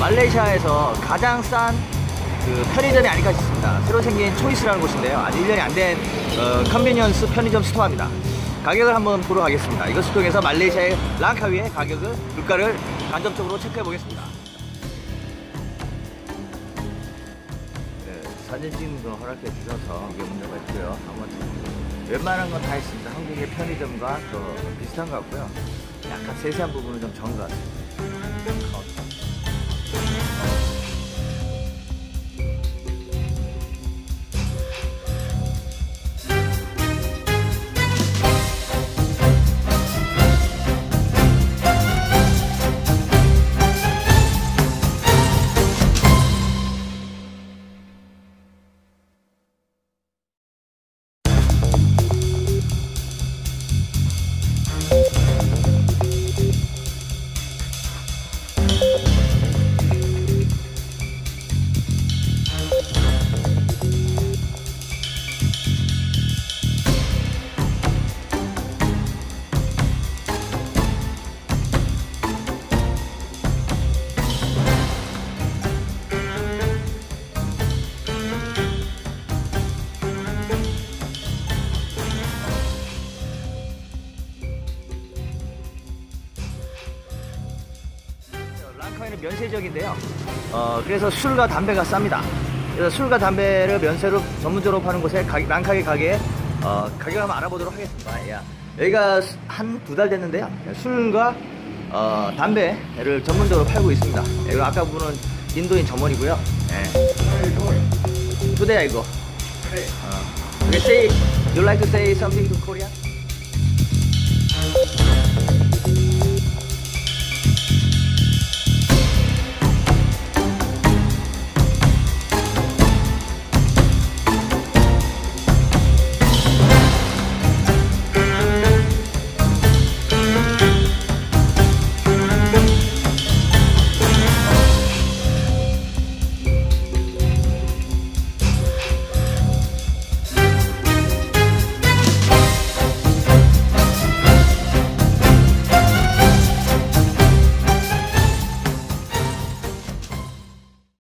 말레이시아에서 가장 싼 그 편의점이 아닐까 싶습니다. 새로 생긴 초이스라는 곳인데요. 아직 1년이 안 된 컨비니언스 편의점 스토어입니다. 가격을 한번 보러 가겠습니다. 이것을 통해서 말레이시아의 랑카위의 가격을, 물가를 간접적으로 체크해 보겠습니다. 네, 사진 찍는 거 허락해 주셔서 이게 문제가 있고요. 한번 웬만한 건 다 있습니다. 한국의 편의점과 비슷한 것 같고요. 약간 세세한 부분은 좀 적은 것 같습니다. 랑카위는 면세지역인데요. 그래서 술과 담배가 쌉니다. 그래서 술과 담배를 면세로 전문적으로 파는 곳에 랑카위 가게에 가격을 한번 알아보도록 하겠습니다. 야, 여기가 한 2달 됐는데요. 술과 담배를 전문적으로 팔고 있습니다. 여기 아까 부분은 인도인 점원이고요. Today I go. Okay, say, you like to say something to Korea?